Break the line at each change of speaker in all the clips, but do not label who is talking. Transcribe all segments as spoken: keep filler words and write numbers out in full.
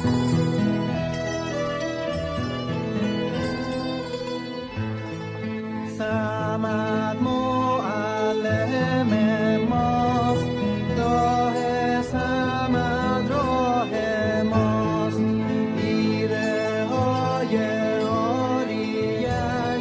سمد معلم ماست، راه سمد راه ماست، ایره های عالیش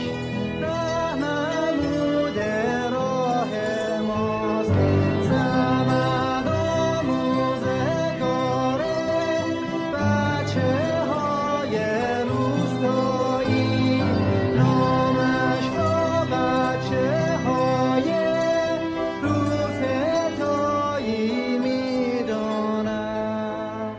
رهنمود راه ماست. سمد آموزگار بچه های روستایی، نامش را بچه های روستایی میدانم.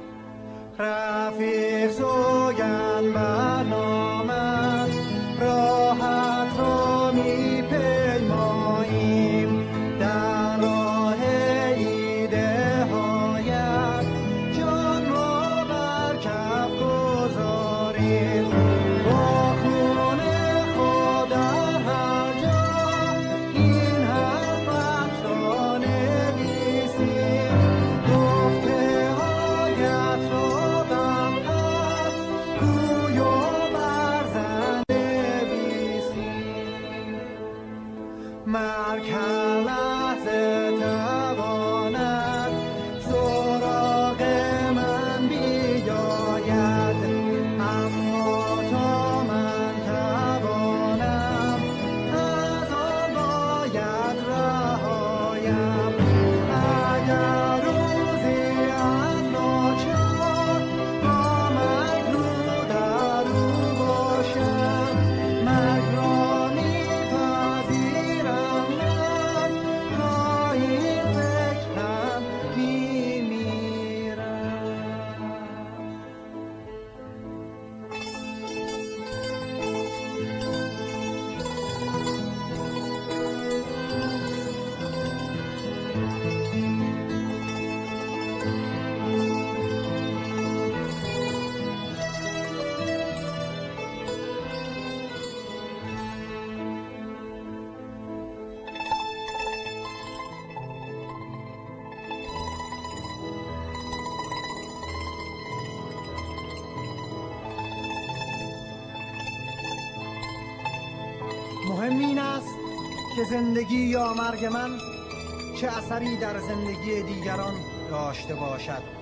رفیق سوگند بر نامت، راحت را میپیماییم، در راه ایده هایت جان را بر کف گذاریم. با خون خود در هر جا این حرفت را نویسیم، گفته هایت را بر خط گوی و بر زن نویسیم. مرگ هر لحظه تواند سراغ من بیاید، اما تا من توانم از آن باید رهایم. اگر روزی از ناچار با مرگ رو در رو باشم، مرگ را میپذیرم من، تا این فکرم میمیرم. مهم این است که زندگی یا مرگ من چه اثری در زندگی دیگران داشته باشد.